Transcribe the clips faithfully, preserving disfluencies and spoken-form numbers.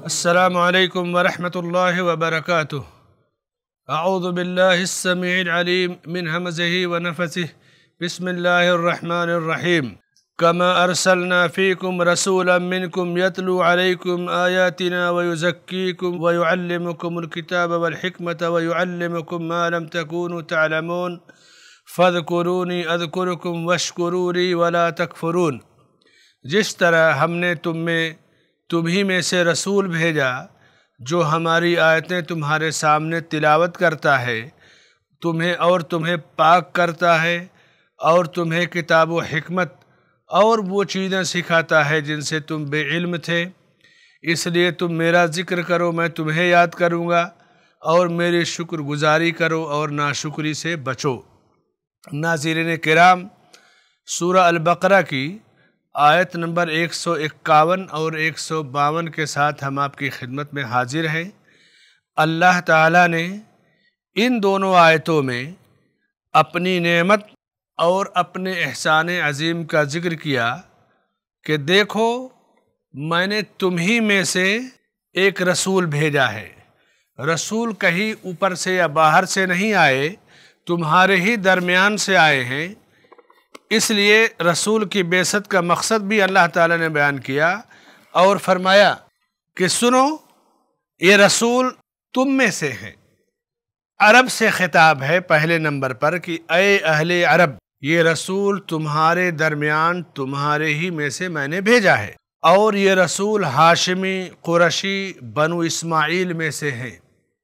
السلام علیکم ورحمۃ اللہ وبرکاتہ۔ اعوذ باللہ السمیع العلیم من ہمزہ ونفثہ، بسم اللہ الرحمن الرحیم۔ کما ارسلنا فیکم رسولا منکم یتلو علیکم آیاتنا ویزکیکم ویعلمکم الکتاب والحکمۃ ویعلمکم ما لم تکونوا تعلمون فاذکرونی اذکرکم واشکروا لی ولا تکفرون۔ جس طرح ہم نے تم میں تمہیں میں سے رسول بھیجا جو ہماری آیتیں تمہارے سامنے تلاوت کرتا ہے، تمہیں اور تمہیں پاک کرتا ہے، اور تمہیں کتاب و حکمت اور وہ چیزیں سکھاتا ہے جن سے تم بے علم تھے، اس لیے تم میرا ذکر کرو، میں تمہیں یاد کروں گا، اور میری شکر گزاری کرو اور ناشکری سے بچو۔ ناظرین کرام، سورہ البقرہ کی آیت نمبر ایک سو اکاون اور ایک سو باون کے ساتھ ہم آپ کی خدمت میں حاضر ہیں۔ اللہ تعالیٰ نے ان دونوں آیتوں میں اپنی نعمت اور اپنے احسان عظیم کا ذکر کیا کہ دیکھو میں نے تمہیں میں سے ایک رسول بھیجا ہے۔ رسول کہیں اوپر سے یا باہر سے نہیں آئے، تمہارے ہی درمیان سے آئے ہیں۔ اس لیے رسول کی بعثت کا مقصد بھی اللہ تعالیٰ نے بیان کیا اور فرمایا کہ سنو، یہ رسول تم میں سے ہیں۔ عرب سے خطاب ہے پہلے نمبر پر کہ اے اہل عرب، یہ رسول تمہارے درمیان تمہارے ہی میں سے میں نے بھیجا ہے، اور یہ رسول ہاشمی قریشی بنو اسماعیل میں سے ہیں۔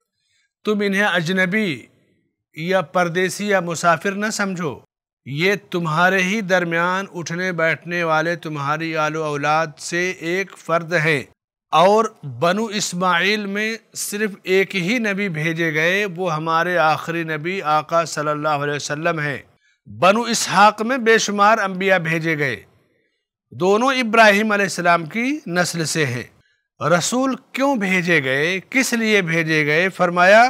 تم انہیں اجنبی یا پردیسی یا مسافر نہ سمجھو، یہ تمہارے ہی درمیان اٹھنے بیٹھنے والے تمہاری آل و اولاد سے ایک فرد ہے، اور بنو اسماعیل میں صرف ایک ہی نبی بھیجے گئے، وہ ہمارے آخری نبی آقا صلی اللہ علیہ وسلم ہیں۔ بنو اسحاق میں بے شمار انبیاء بھیجے گئے، دونوں ابراہیم علیہ السلام کی نسل سے ہیں۔ رسول کیوں بھیجے گئے، کس لیے بھیجے گئے؟ فرمایا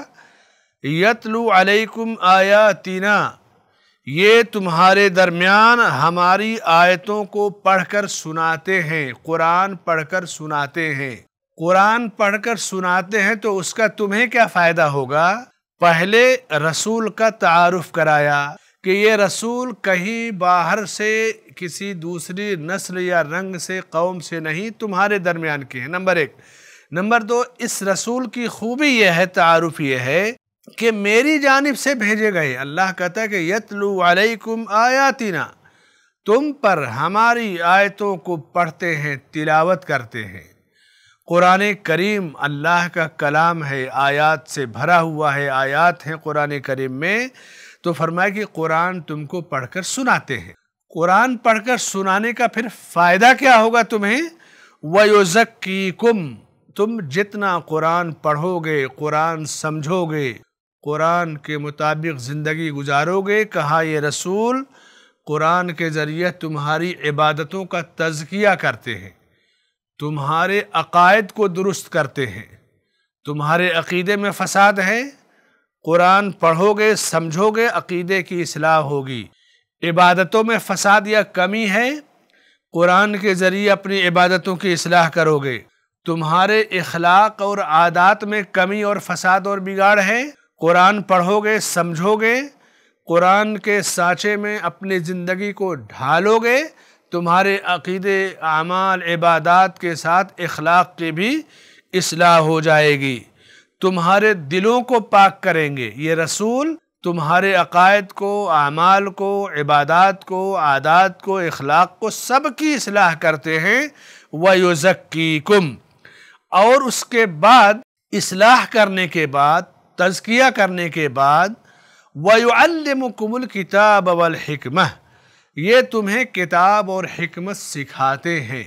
یتلو علیکم آیاتنا، یہ تمہارے درمیان ہماری آیتوں کو پڑھ کر سناتے ہیں، قرآن پڑھ کر سناتے ہیں۔ قرآن پڑھ کر سناتے ہیں تو اس کا تمہیں کیا فائدہ ہوگا؟ پہلے رسول کا تعارف کرایا کہ یہ رسول کہیں باہر سے کسی دوسری نسل یا رنگ سے قوم سے نہیں، تمہارے درمیان کے ہیں، نمبر ایک۔ نمبر دو، اس رسول کی خوبی یہ ہے، تعارف یہ ہے کہ میری جانب سے بھیجے گئے۔ اللہ کہتا ہے کہ یتلو علیکم آیاتنا، تم پر ہماری آیتوں کو پڑھتے ہیں، تلاوت کرتے ہیں۔ قرآن کریم اللہ کا کلام ہے، آیات سے بھرا ہوا ہے، آیات ہیں قرآن کریم میں، تو فرمایا کہ قرآن تم کو پڑھ کر سناتے ہیں۔ قرآن پڑھ کر سنانے کا پھر فائدہ کیا ہوگا تمہیں؟ وَيُزَكِّيكُمْ، تم جتنا قرآن پڑھو گے، قرآن سمجھو گے، قرآن کے مطابق زندگی گزارو گے، کہا یہ رسول قرآن کے ذریعے تمہاری عبادتوں کا تزکیہ کرتے ہیں، تمہارے عقائد کو درست کرتے ہیں۔ تمہارے عقیدے میں فساد ہے، قرآن پڑھو گے، سمجھو گے، عقیدے کی اصلاح ہوگی۔ عبادتوں میں فساد یا کمی ہے، قرآن کے ذریعے اپنی عبادتوں کی اصلاح کرو گے۔ تمہارے اخلاق اور عادات میں کمی اور فساد اور بگاڑ ہے، قرآن پڑھو گے، سمجھو گے، قرآن کے سانچے میں اپنی زندگی کو ڈھالو گے، تمہارے عقیدے، اعمال، عبادات کے ساتھ اخلاق کی بھی اصلاح ہو جائے گی۔ تمہارے دلوں کو پاک کریں گے یہ رسول، تمہارے عقائد کو، اعمال کو، عبادات کو، عادات کو، اخلاق کو، سب کی اصلاح کرتے ہیں۔ وَيُزَكِّيكُمْ، اور اس کے بعد اصلاح کرنے کے بعد، تزکیہ کرنے کے بعد، وَيُعَلِّمُكُمُ الْكِتَابَ وَالْحِكْمَةِ، یہ تمہیں کتاب اور حکمت سکھاتے ہیں۔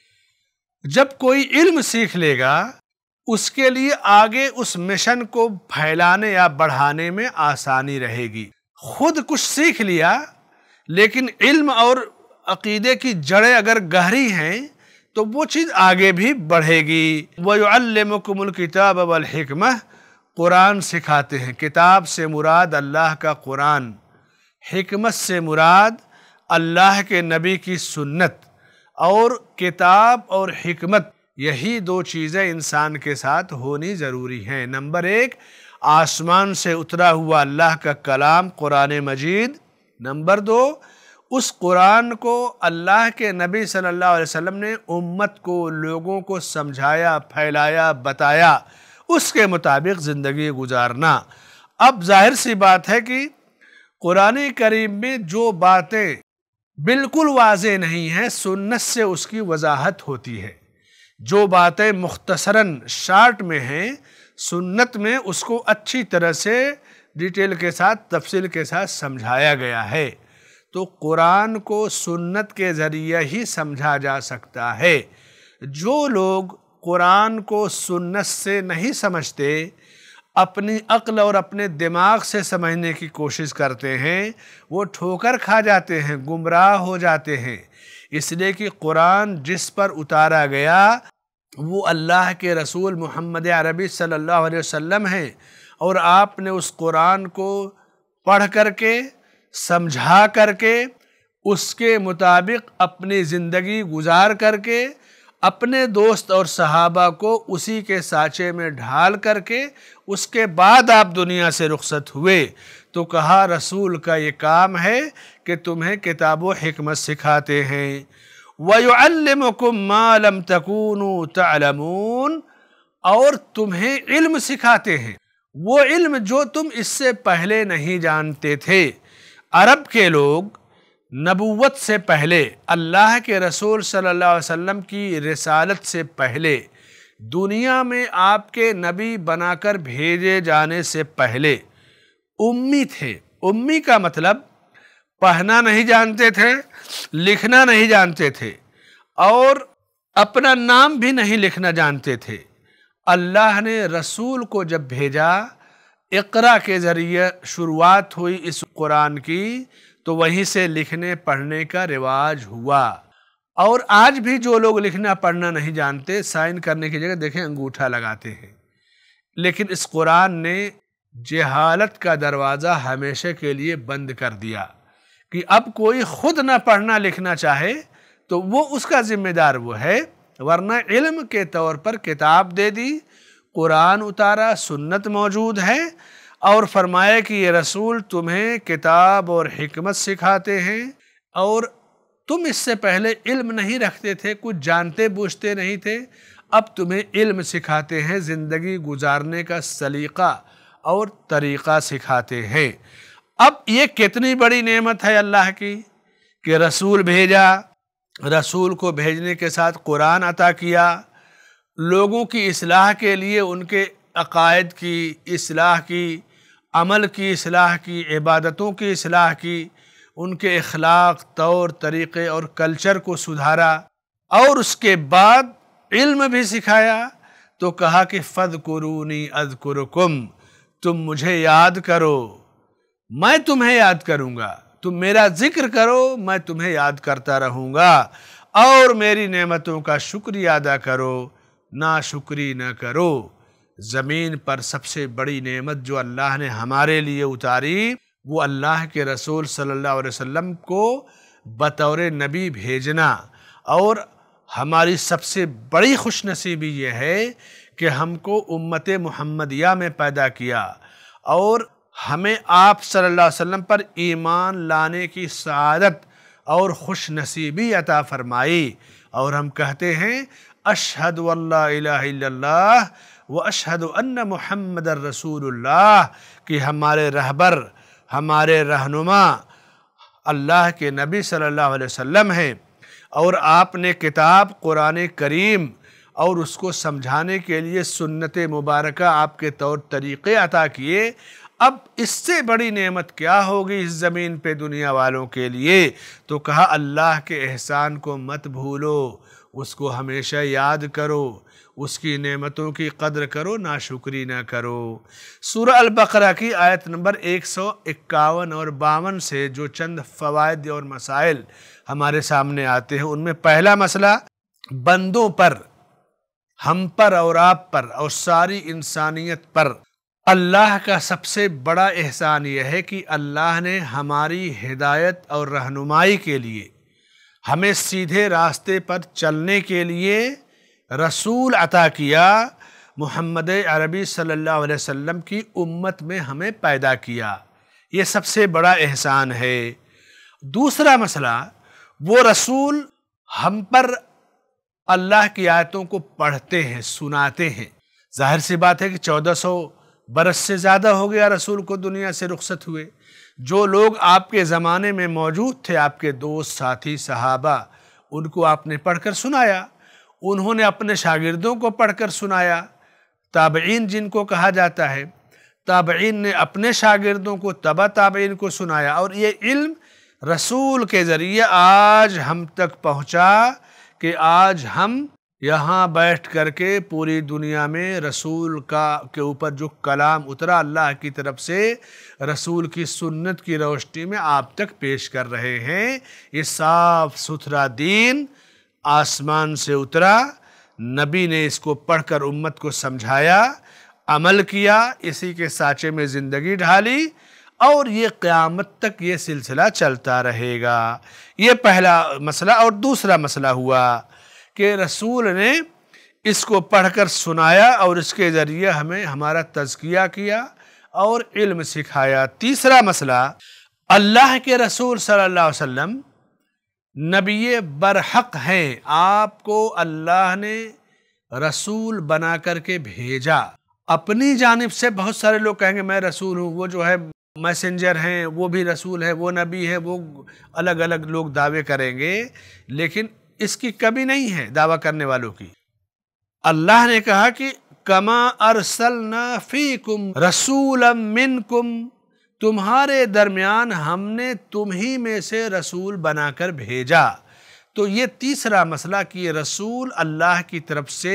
جب کوئی علم سیکھ لے گا، اس کے لیے آگے اس مشن کو پھیلانے یا بڑھانے میں آسانی رہے گی۔ خود کچھ سیکھ لیا لیکن علم اور عقیدے کی جڑیں اگر گہری ہیں تو وہ چیز آگے بھی بڑھے گی۔ وَيُعَلِّمُكُمُ الْكِتَابَ وَالْحِكْمَةِ، قرآن سکھاتے ہیں۔ کتاب سے مراد اللہ کا قرآن، حکمت سے مراد اللہ کے نبی کی سنت، اور کتاب اور حکمت یہی دو چیزیں انسان کے ساتھ ہونی ضروری ہیں۔ نمبر ایک، آسمان سے اترا ہوا اللہ کا کلام قرآن مجید۔ نمبر دو، اس قرآن کو اللہ کے نبی صلی اللہ علیہ وسلم نے امت کو، لوگوں کو سمجھایا، پھیلایا، بتایا، اس کے مطابق زندگی گزارنا۔ اب ظاہر سی بات ہے کہ قرآن کریم میں جو باتیں بالکل واضح نہیں ہیں، سنت سے اس کی وضاحت ہوتی ہے۔ جو باتیں مختصراً شارٹ میں ہیں، سنت میں اس کو اچھی طرح سے ڈیٹیل کے ساتھ، تفصیل کے ساتھ سمجھایا گیا ہے۔ تو قرآن کو سنت کے ذریعے ہی سمجھا جا سکتا ہے۔ جو لوگ قرآن کو سنت سے نہیں سمجھتے، اپنی عقل اور اپنے دماغ سے سمجھنے کی کوشش کرتے ہیں، وہ ٹھوکر کھا جاتے ہیں، گمراہ ہو جاتے ہیں۔ اس لیے کہ قرآن جس پر اتارا گیا وہ اللہ کے رسول محمد عربی صلی اللہ علیہ وسلم ہیں، اور آپ نے اس قرآن کو پڑھ کر کے، سمجھا کر کے، اس کے مطابق اپنی زندگی گزار کر کے، اپنے دوست اور صحابہ کو اسی کے سانچے میں ڈھال کر کے، اس کے بعد آپ دنیا سے رخصت ہوئے۔ تو کہا رسول کا یہ کام ہے کہ تمہیں کتاب و حکمت سکھاتے ہیں۔ وَيُعَلِّمُكُم مَّا لَمْ تَكُونُوا تَعْلَمُونَ، اور تمہیں علم سکھاتے ہیں، وہ علم جو تم اس سے پہلے نہیں جانتے تھے۔ عرب کے لوگ نبوت سے پہلے، اللہ کے رسول صلی اللہ علیہ وسلم کی رسالت سے پہلے، دنیا میں آپ کے نبی بنا کر بھیجے جانے سے پہلے امی تھے۔ امی کا مطلب پڑھنا نہیں جانتے تھے، لکھنا نہیں جانتے تھے، اور اپنا نام بھی نہیں لکھنا جانتے تھے۔ اللہ نے رسول کو جب بھیجا، اقرا کے ذریعے شروعات ہوئی اس قرآن کی، تو وہیں سے لکھنے پڑھنے کا رواج ہوا۔ اور آج بھی جو لوگ لکھنا پڑھنا نہیں جانتے، سائن کرنے کی جگہ دیکھیں انگوٹھا لگاتے ہیں۔ لیکن اس قرآن نے جہالت کا دروازہ ہمیشہ کے لیے بند کر دیا کہ اب کوئی خود نہ پڑھنا لکھنا چاہے تو وہ اس کا ذمہ دار وہ ہے، ورنہ علم کے طور پر کتاب دے دی، قرآن اتارا، سنت موجود ہے، اور فرمایا کہ یہ رسول تمہیں کتاب اور حکمت سکھاتے ہیں، اور تم اس سے پہلے علم نہیں رکھتے تھے، کچھ جانتے بوجھتے نہیں تھے، اب تمہیں علم سکھاتے ہیں، زندگی گزارنے کا سلیقہ اور طریقہ سکھاتے ہیں۔ اب یہ کتنی بڑی نعمت ہے اللہ کی کہ رسول بھیجا، رسول کو بھیجنے کے ساتھ قرآن عطا کیا، لوگوں کی اصلاح کے لیے، ان کے عقائد کی اصلاح کی، عمل کی اصلاح کی، عبادتوں کی اصلاح کی، ان کے اخلاق، طور طریقے اور کلچر کو سدھارا، اور اس کے بعد علم بھی سکھایا۔ تو کہا کہ فَاذْكُرُونِي أَذْكُرُكُمْ، تم مجھے یاد کرو، میں تمہیں یاد کروں گا، تم میرا ذکر کرو، میں تمہیں یاد کرتا رہوں گا، اور میری نعمتوں کا شکریہ ادا کرو، ناشکری نہ کرو۔ زمین پر سب سے بڑی نعمت جو اللہ نے ہمارے لیے اتاری، وہ اللہ کے رسول صلی اللہ علیہ وسلم کو بطور نبی بھیجنا، اور ہماری سب سے بڑی خوش نصیبی یہ ہے کہ ہم کو امت محمدیہ میں پیدا کیا، اور ہمیں آپ صلی اللہ علیہ وسلم پر ایمان لانے کی سعادت اور خوش نصیبی عطا فرمائی، اور ہم کہتے ہیں اشہد واللہ الہ الا اللہ واشہد ان محمد الرسول اللہ، کہ ہمارے رہبر، ہمارے رہنما اللہ کے نبی صلی اللہ علیہ وسلم ہیں، اور آپ نے کتاب قرآن کریم اور اس کو سمجھانے کے لیے سنت مبارکہ آپ کے طور طریقے عطا کیے۔ اب اس سے بڑی نعمت کیا ہوگی اس زمین پہ دنیا والوں کے لیے؟ تو کہا اللہ کے احسان کو مت بھولو، اس کو ہمیشہ یاد کرو، اس کی نعمتوں کی قدر کرو، ناشکری نہ کرو۔ سورہ البقرہ کی آیت نمبر ایک سو اکاون اور باون سے جو چند فوائد اور مسائل ہمارے سامنے آتے ہیں، ان میں پہلا مسئلہ بندوں پر، ہم پر اور آپ پر اور ساری انسانیت پر اللہ کا سب سے بڑا احسان یہ ہے کہ اللہ نے ہماری ہدایت اور رہنمائی کے لیے، ہمیں سیدھے راستے پر چلنے کے لیے رسول عطا کیا، محمد عربی صلی اللہ علیہ وسلم کی امت میں ہمیں پیدا کیا، یہ سب سے بڑا احسان ہے۔ دوسرا مسئلہ، وہ رسول ہم پر اللہ کی آیتوں کو پڑھتے ہیں، سناتے ہیں۔ ظاہر سی بات ہے کہ چودہ سو برس سے زیادہ ہو گیا رسول کو دنیا سے رخصت ہوئے۔ جو لوگ آپ کے زمانے میں موجود تھے، آپ کے دوست، ساتھی، صحابہ، ان کو آپ نے پڑھ کر سنایا، انہوں نے اپنے شاگردوں کو پڑھ کر سنایا۔ تابعین جن کو کہا جاتا ہے، تابعین نے اپنے شاگردوں کو، تبع تابعین کو سنایا، اور یہ علم رسول کے ذریعے آج ہم تک پہنچا کہ آج ہم یہاں بیٹھ کر کے پوری دنیا میں رسول کا کے اوپر جو کلام اترا اللہ کی طرف سے، رسول کی سنت کی روشنی میں آپ تک پیش کر رہے ہیں۔ یہ صاف ستھرا دین آسمان سے اترا، نبی نے اس کو پڑھ کر امت کو سمجھایا، عمل کیا، اسی کے سانچے میں زندگی ڈھالی، اور یہ قیامت تک یہ سلسلہ چلتا رہے گا۔ یہ پہلا مسئلہ۔ اور دوسرا مسئلہ ہوا کہ رسول نے اس کو پڑھ کر سنایا اور اس کے ذریعے ہمیں ہمارا تزکیہ کیا اور علم سکھایا۔ تیسرا مسئلہ، اللہ کے رسول صلی اللہ علیہ وسلم نبی برحق ہیں، آپ کو اللہ نے رسول بنا کر کے بھیجا۔ اپنی جانب سے بہت سارے لوگ کہیں گے میں رسول ہوں، وہ جو ہے میسنجر ہیں، وہ بھی رسول ہے، وہ نبی ہے، وہ الگ الگ لوگ دعوے کریں گے، لیکن اس کی کمی نہیں ہے دعویٰ کرنے والوں کی۔ اللہ نے کہا کہ کما ارسلنا فیکم رسولا منکم، تمہارے درمیان ہم نے تمہیں میں سے رسول بنا کر بھیجا۔ تو یہ تیسرا مسئلہ کہ یہ رسول اللہ کی طرف سے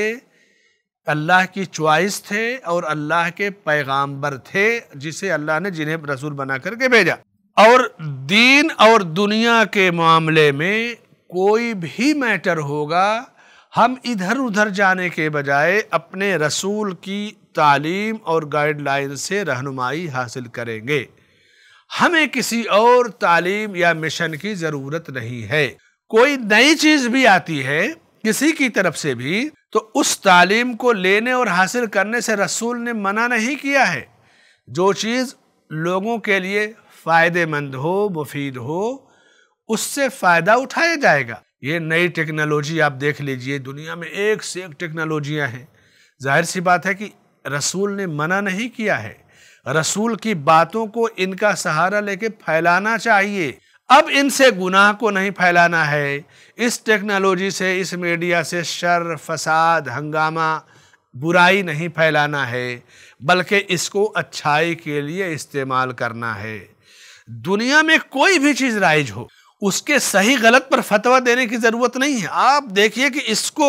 اللہ کی چوائس تھے اور اللہ کے پیغامبر تھے، جسے اللہ نے جنہیں رسول بنا کر کے بھیجا۔ اور دین اور دنیا کے معاملے میں کوئی بھی میٹر ہوگا، ہم ادھر ادھر جانے کے بجائے اپنے رسول کی تعلیم اور گائیڈ لائن سے رہنمائی حاصل کریں گے۔ ہمیں کسی اور تعلیم یا مشن کی ضرورت نہیں ہے۔ کوئی نئی چیز بھی آتی ہے کسی کی طرف سے بھی، تو اس تعلیم کو لینے اور حاصل کرنے سے رسول نے منع نہیں کیا ہے۔ جو چیز لوگوں کے لیے فائدہ مند ہو، مفید ہو، اس سے فائدہ اٹھایا جائے گا۔ یہ نئی ٹیکنالوجی آپ دیکھ لیجئے، دنیا میں ایک سے ایک ٹیکنالوجیاں ہیں۔ ظاہر سی بات ہے کہ رسول نے منع نہیں کیا ہے، رسول کی باتوں کو ان کا سہارا لے کے پھیلانا چاہیے۔ اب ان سے گناہ کو نہیں پھیلانا ہے، اس ٹیکنالوجی سے، اس میڈیا سے شر، فساد، ہنگامہ، برائی نہیں پھیلانا ہے، بلکہ اس کو اچھائی کے لیے استعمال کرنا ہے۔ دنیا میں کوئی بھی چیز رائج ہو، اس کے صحیح غلط پر فتویٰ دینے کی ضرورت نہیں ہے۔ آپ دیکھیے کہ اس کو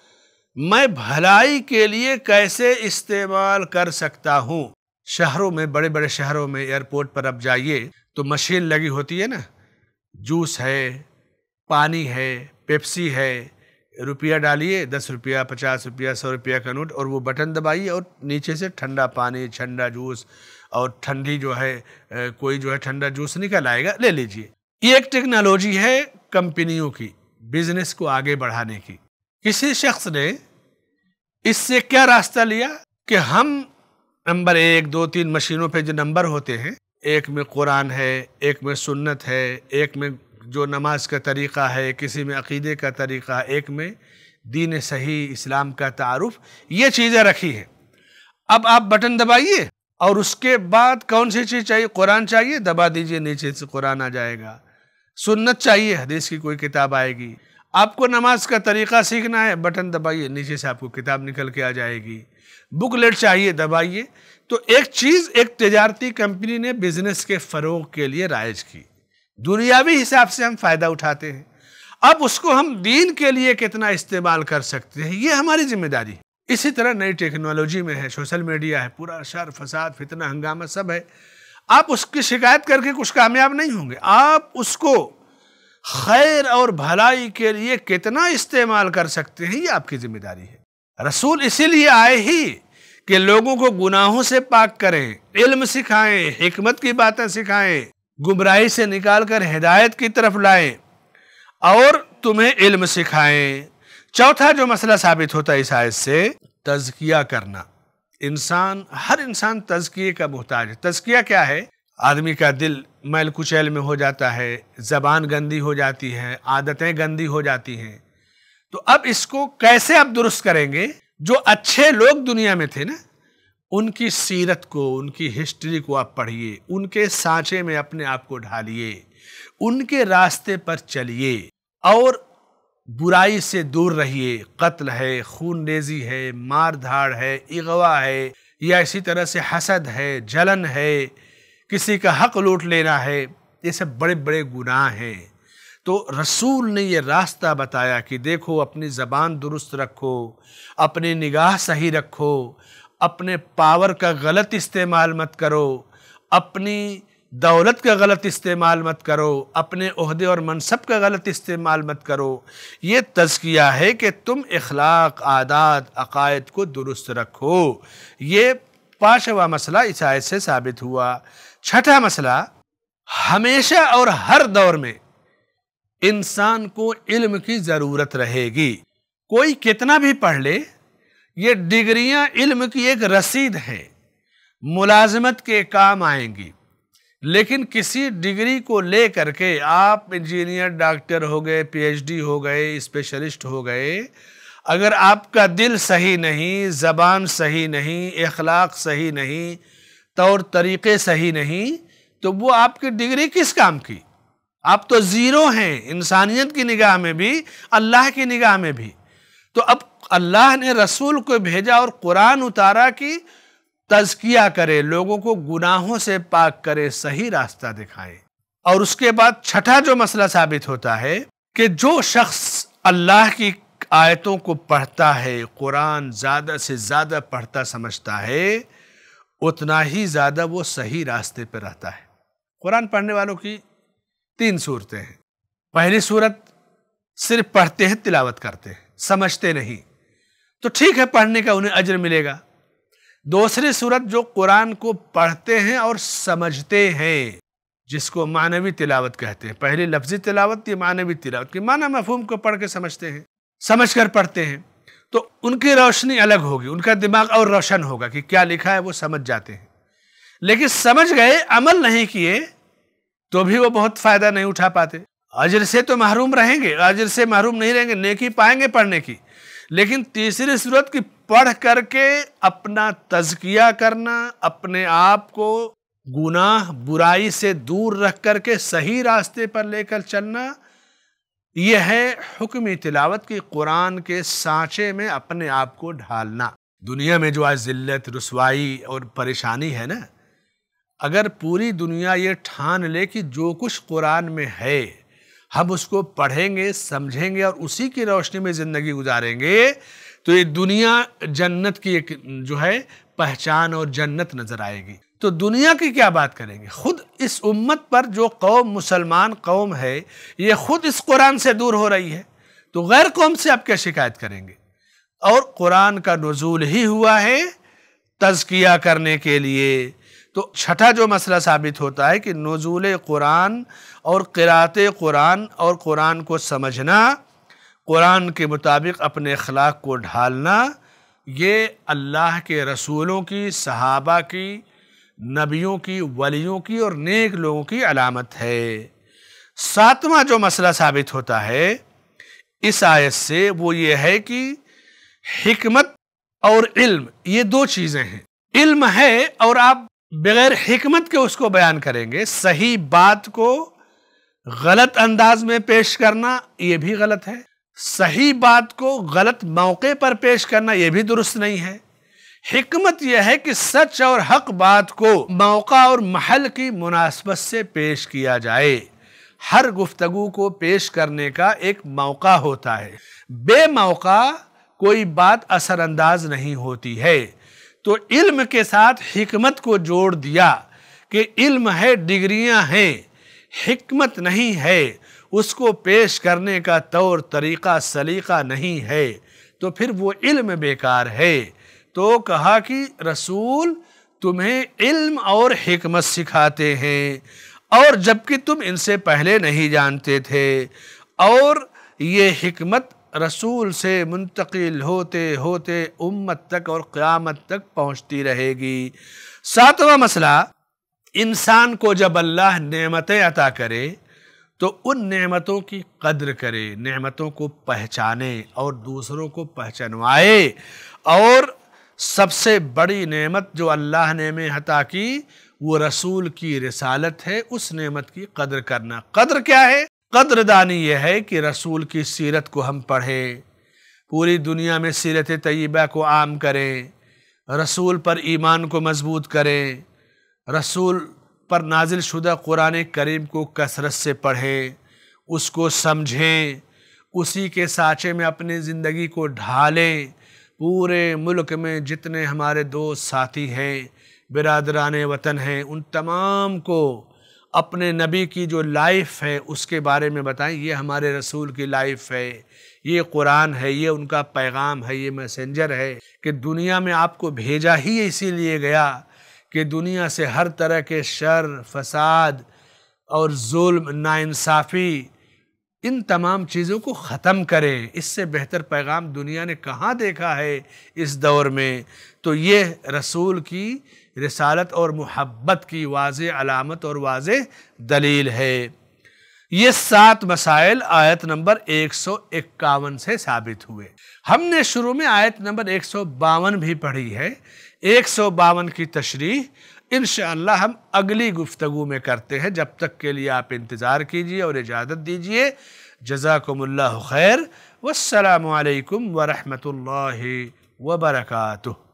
میں بھلائی کے لیے کیسے استعمال کر سکتا ہوں۔ شہروں میں، بڑے بڑے شہروں میں، ایئرپورٹ پر اب جائیے تو مشین لگی ہوتی ہے نا، جوس ہے، پانی ہے، پیپسی ہے، روپیہ ڈالیے، دس روپیہ، پچاس روپیہ، سو روپیہ کا نوٹ، اور وہ بٹن دبائیے اور نیچے سے ٹھنڈا پانی، ٹھنڈا جوس اور ٹھنڈی جو ہے کوئی جو ہے ٹھنڈا جوس نکل آئے گا، لے لیجئے۔ یہ ایک ٹیکنالوجی ہے کمپنیوں کی، بزنس کو آگے بڑھانے کی۔ کسی شخص نے اس سے کیا راستہ لیا کہ ہم نمبر ایک، دو، تین مشینوں پہ جو نمبر ہوتے ہیں، ایک میں قرآن ہے، ایک میں سنت ہے، ایک میں جو نماز کا طریقہ ہے، کسی میں عقیدے کا طریقہ ہے، ایک میں دین صحیح اسلام کا تعارف، یہ چیزیں رکھی ہیں۔ اب آپ بٹن دبائیے اور اس کے بعد کون سی چیز چاہیے؟ قرآن چاہیے، دبا دیجئے، نیچے سے قرآن آ جائے گا۔ سنت چاہیے، حدیث کی کوئی کتاب آئے گی۔ آپ کو نماز کا طریقہ سیکھنا ہے، بٹن دبائیے، نیچے سے آپ کو کتاب نکل کے آ جائے گی۔ بک لیٹ چاہیے، دبائیے۔ تو ایک چیز ایک تجارتی کمپنی نے بزنس کے فروغ کے لیے رائج کی، دنیاوی حساب سے ہم فائدہ اٹھاتے ہیں۔ اب اس کو ہم دین کے لیے کتنا استعمال کر سکتے ہیں، یہ ہماری ذمہ داری ہے۔ اسی طرح نئی ٹیکنالوجی میں ہے، سوشل میڈیا ہے، پورا شر، فساد، فتنہ، ہنگامہ سب ہے۔ آپ اس کی شکایت کر کے کچھ کامیاب نہیں ہوں گے۔ آپ اس کو خیر اور بھلائی کے لیے کتنا استعمال کر سکتے ہیں، یہ آپ کی ذمہ داری ہے۔ رسول اسی لیے آئے ہی کہ لوگوں کو گناہوں سے پاک کریں، علم سکھائیں، حکمت کی باتیں سکھائیں، گمراہی سے نکال کر ہدایت کی طرف لائیں، اور تمہیں علم سکھائیں، چوتھا جو مسئلہ ثابت ہوتا ہے اس آیت سے، تزکیہ کرنا۔ انسان، ہر انسان تزکیے کا محتاج ہے۔ تزکیہ کیا ہے؟ آدمی کا دل میل کچیل میں ہو جاتا ہے، زبان گندی ہو جاتی ہے، عادتیں گندی ہو جاتی ہیں۔ تو اب اس کو کیسے آپ درست کریں گے؟ جو اچھے لوگ دنیا میں تھے نا، ان کی سیرت کو، ان کی ہسٹری کو آپ پڑھیے، ان کے سانچے میں اپنے آپ کو ڈھالیے، ان کے راستے پر چلیے اور برائی سے دور رہیے۔ قتل ہے، خون ریزی ہے، مار دھاڑ ہے، اغوا ہے، یا اسی طرح سے حسد ہے، جلن ہے، کسی کا حق لوٹ لینا ہے، یہ سب بڑے بڑے گناہ ہیں۔ تو رسول نے یہ راستہ بتایا کہ دیکھو، اپنی زبان درست رکھو، اپنی نگاہ صحیح رکھو، اپنے پاور کا غلط استعمال مت کرو، اپنی دولت کا غلط استعمال مت کرو، اپنے عہدے اور منصب کا غلط استعمال مت کرو۔ یہ تزکیہ ہے کہ تم اخلاق، عادات، عقائد کو درست رکھو۔ یہ پانچواں مسئلہ اس آیت سے ثابت ہوا۔ چھٹا مسئلہ، ہمیشہ اور ہر دور میں انسان کو علم کی ضرورت رہے گی۔ کوئی کتنا بھی پڑھ لے، یہ ڈگریاں علم کی ایک رسید ہے، ملازمت کے کام آئیں گی، لیکن کسی ڈگری کو لے کر کے آپ انجینئر، ڈاکٹر ہو گئے، پی ایچ ڈی ہو گئے، اسپیشلسٹ ہو گئے، اگر آپ کا دل صحیح نہیں، زبان صحیح نہیں، اخلاق صحیح نہیں، طور طریقے صحیح نہیں، تو وہ آپ کی ڈگری کس کام کی؟ آپ تو زیرو ہیں، انسانیت کی نگاہ میں بھی، اللہ کی نگاہ میں بھی۔ تو اب اللہ نے رسول کو بھیجا اور قرآن اتارا کہ تزکیہ کرے، لوگوں کو گناہوں سے پاک کرے، صحیح راستہ دکھائے۔ اور اس کے بعد چھٹا جو مسئلہ ثابت ہوتا ہے کہ جو شخص اللہ کی آیتوں کو پڑھتا ہے، قرآن زیادہ سے زیادہ پڑھتا سمجھتا ہے، اتنا ہی زیادہ وہ صحیح راستے پہ رہتا ہے۔ قرآن پڑھنے والوں کی تین صورتیں ہیں۔ پہلی صورت، صرف پڑھتے ہیں، تلاوت کرتے ہیں، سمجھتے نہیں، تو ٹھیک ہے، پڑھنے کا انہیں اجر ملے گا۔ دوسری صورت، جو قرآن کو پڑھتے ہیں اور سمجھتے ہیں، جس کو معنوی تلاوت کہتے ہیں۔ پہلی لفظی تلاوت، یہ معنوی تلاوت کی معنی مفہوم کو پڑھ کے سمجھتے ہیں، سمجھ کر پڑھتے ہیں، تو ان کی روشنی الگ ہوگی، ان کا دماغ اور روشن ہوگا کہ کیا لکھا ہے وہ سمجھ جاتے ہیں۔ لیکن سمجھ گئے، عمل نہیں کیے تو بھی وہ بہت فائدہ نہیں اٹھا پاتے، اجر سے تو محروم رہیں گے، اجر سے محروم نہیں رہیں گے، نیکی پائیں گے پڑھنے کی۔ لیکن تیسری صورت کی پڑھ کر کے اپنا تزکیہ کرنا، اپنے آپ کو گناہ برائی سے دور رکھ کر کے صحیح راستے پر لے کر چلنا، یہ ہے حکمی تلاوت کی، قرآن کے سانچے میں اپنے آپ کو ڈھالنا۔ دنیا میں جو آج ذلت، رسوائی اور پریشانی ہے نا، اگر پوری دنیا یہ ٹھان لے کہ جو کچھ قرآن میں ہے ہم اس کو پڑھیں گے، سمجھیں گے اور اسی کی روشنی میں زندگی گزاریں گے، تو یہ دنیا جنت کی ایک جو ہے پہچان اور جنت نظر آئے گی۔ تو دنیا کی کیا بات کریں گے؟ خود اس امت پر جو قوم مسلمان قوم ہے، یہ خود اس قرآن سے دور ہو رہی ہے، تو غیر قوم سے آپ کیا شکایت کریں گے؟ اور قرآن کا نزول ہی ہوا ہے تزکیہ کرنے کے لیے۔ تو چھٹا جو مسئلہ ثابت ہوتا ہے کہ نزول قرآن اور قرأت قرآن اور قرآن کو سمجھنا، قرآن کے مطابق اپنے اخلاق کو ڈھالنا، یہ اللہ کے رسولوں کی، صحابہ کی، نبیوں کی، ولیوں کی اور نیک لوگوں کی علامت ہے۔ ساتواں جو مسئلہ ثابت ہوتا ہے اس آیت سے، وہ یہ ہے کہ حکمت اور علم یہ دو چیزیں ہیں۔ علم ہے اور آپ بغیر حکمت کے اس کو بیان کریں گے، صحیح بات کو غلط انداز میں پیش کرنا یہ بھی غلط ہے، صحیح بات کو غلط موقع پر پیش کرنا یہ بھی درست نہیں ہے۔ حکمت یہ ہے کہ سچ اور حق بات کو موقع اور محل کی مناسبت سے پیش کیا جائے۔ ہر گفتگو کو پیش کرنے کا ایک موقع ہوتا ہے، بے موقع کوئی بات اثر انداز نہیں ہوتی ہے۔ تو علم کے ساتھ حکمت کو جوڑ دیا کہ علم ہے، ڈگریاں ہیں، حکمت نہیں ہے، اس کو پیش کرنے کا طور طریقہ سلیقہ نہیں ہے، تو پھر وہ علم بیکار ہے۔ تو کہا کہ رسول تمہیں علم اور حکمت سکھاتے ہیں، اور جبکہ تم ان سے پہلے نہیں جانتے تھے، اور یہ حکمت رسول سے منتقل ہوتے ہوتے امت تک اور قیامت تک پہنچتی رہے گی۔ ساتواں مسئلہ، انسان کو جب اللہ نعمتیں عطا کرے تو ان نعمتوں کی قدر کرے، نعمتوں کو پہچانے اور دوسروں کو پہچانوائے، اور سب سے بڑی نعمت جو اللہ نے ہمیں عطا کی وہ رسول کی رسالت ہے، اس نعمت کی قدر کرنا۔ قدر کیا ہے؟ قدر دانی یہ ہے کہ رسول کی سیرت کو ہم پڑھیں، پوری دنیا میں سیرت طیبہ کو عام کریں، رسول پر ایمان کو مضبوط کریں، رسول پر نازل شدہ قرآن کریم کو کثرت سے پڑھیں، اس کو سمجھیں، اسی کے سانچے میں اپنی زندگی کو ڈھالیں۔ پورے ملک میں جتنے ہمارے دوست ساتھی ہیں، برادران وطن ہیں، ان تمام کو اپنے نبی کی جو لائف ہے اس کے بارے میں بتائیں، یہ ہمارے رسول کی لائف ہے، یہ قرآن ہے، یہ ان کا پیغام ہے، یہ میسنجر ہے کہ دنیا میں آپ کو بھیجا ہی اسی لیے گیا کہ دنیا سے ہر طرح کے شر، فساد اور ظلم، ناانصافی، ان تمام چیزوں کو ختم کریں۔ اس سے بہتر پیغام دنیا نے کہاں دیکھا ہے اس دور میں؟ تو یہ رسول کی رسالت اور محبت کی واضح علامت اور واضح دلیل ہے۔ یہ سات مسائل آیت نمبر ایک سو اکاون سے ثابت ہوئے۔ ہم نے شروع میں آیت نمبر ایک سو باون بھی پڑھی ہے۔ ایک سو باون کی تشریح انشاءاللہ ہم اگلی گفتگو میں کرتے ہیں، جب تک کے لیے آپ انتظار کیجئے اور اجازت دیجئے۔ جزاکم اللہ خیر، والسلام علیکم ورحمۃ اللہ وبرکاتہ۔